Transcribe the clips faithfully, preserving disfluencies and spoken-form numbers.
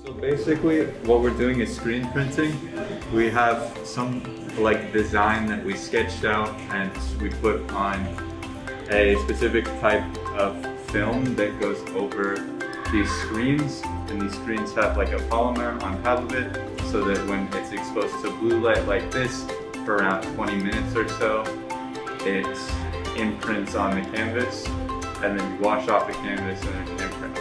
So basically what we're doing is screen printing. We have some like design that we sketched out and we put on a specific type of film that goes over these screens, and these screens have like a polymer on top of it so that when it's exposed to blue light like this for around twenty minutes or so, it imprints on the canvas, and then you wash off the canvas and it imprints.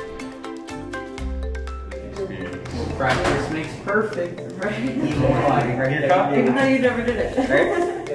Practice makes perfect. Right. Even though you never did it. Right?